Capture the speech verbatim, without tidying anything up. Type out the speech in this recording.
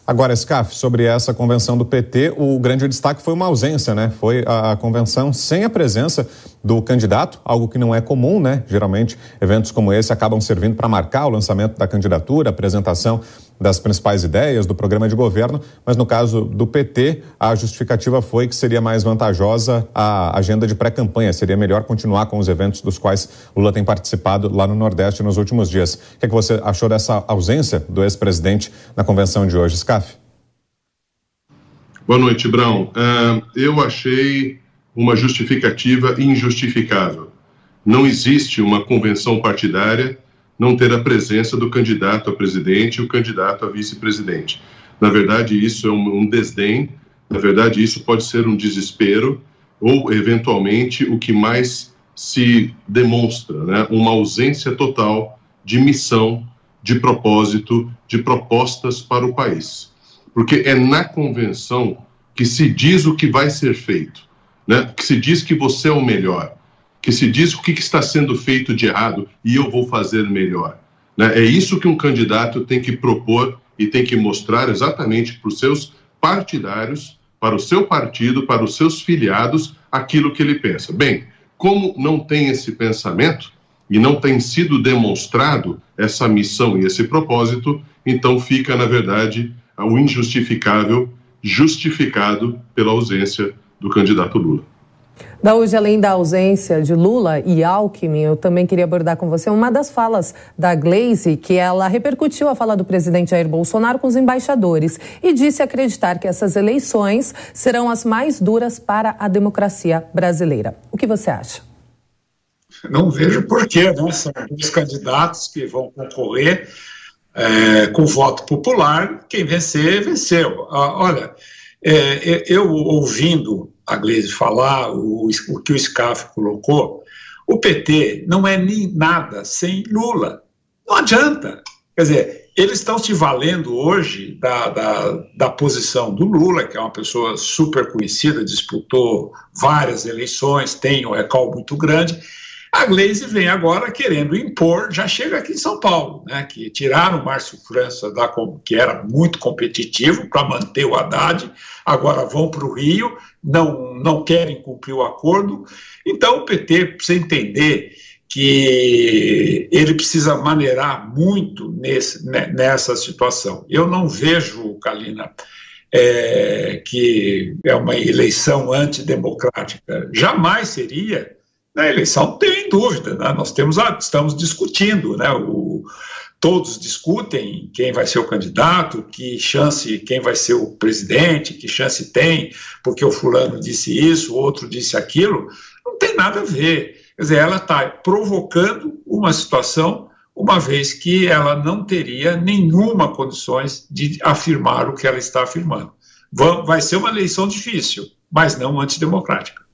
Agora, Scaff, sobre essa convenção do P T, o grande destaque foi uma ausência, né? Foi a convenção sem a presença do candidato, algo que não é comum, né? Geralmente, eventos como esse acabam servindo para marcar o lançamento da candidatura, a apresentação das principais ideias do programa de governo, mas no caso do P T, a justificativa foi que seria mais vantajosa a agenda de pré-campanha, seria melhor continuar com os eventos dos quais Lula tem participado lá no Nordeste nos últimos dias. O que é que você achou dessa ausência do ex-presidente na convenção de hoje, Scaff? Boa noite, Brown. Uh, eu achei uma justificativa injustificável. Não existe uma convenção partidária não ter a presença do candidato a presidente e o candidato a vice-presidente. Na verdade, isso é um, um desdém, na verdade, isso pode ser um desespero ou, eventualmente, o que mais se demonstra, né? Uma ausência total de missão, de propósito, de propostas para o país. Porque é na convenção que se diz o que vai ser feito, né? Que se diz que você é o melhor, que se diz o que está sendo feito de errado e eu vou fazer melhor. Né? É isso que um candidato tem que propor e tem que mostrar exatamente para os seus partidários, para o seu partido, para os seus filiados, aquilo que ele pensa. Bem, como não tem esse pensamento e não tem sido demonstrado essa missão e esse propósito, então fica, na verdade, o injustificável justificado pela ausência do candidato Lula. Daúde, além da ausência de Lula e Alckmin, eu também queria abordar com você uma das falas da Gleisi, que ela repercutiu a fala do presidente Jair Bolsonaro com os embaixadores e disse acreditar que essas eleições serão as mais duras para a democracia brasileira. O que você acha? Não vejo porquê, né? São dois candidatos que vão concorrer é, com voto popular. Quem vencer, venceu. Ah, olha, é, eu ouvindo a Gleisi falar, o, o que o Scaff colocou, o P T não é nem nada sem Lula. Não adianta. Quer dizer, eles estão se valendo hoje da, da, da posição do Lula, que é uma pessoa super conhecida, disputou várias eleições, tem um recall muito grande. A Gleisi vem agora querendo impor, já chega aqui em São Paulo, né, que tiraram o Márcio França, da, que era muito competitivo, para manter o Haddad, agora vão para o Rio, não, não querem cumprir o acordo. Então o P T precisa entender que ele precisa maneirar muito nesse, nessa situação. Eu não vejo, Kalina, é, que é uma eleição antidemocrática. Jamais seria. Na eleição tem dúvida, né? Nós temos a, estamos discutindo, né? O, todos discutem quem vai ser o candidato, que chance, quem vai ser o presidente, que chance tem, porque o fulano disse isso, o outro disse aquilo. Não tem nada a ver. Quer dizer, ela está provocando uma situação, uma vez que ela não teria nenhuma condições de afirmar o que ela está afirmando. Vai ser uma eleição difícil, mas não antidemocrática.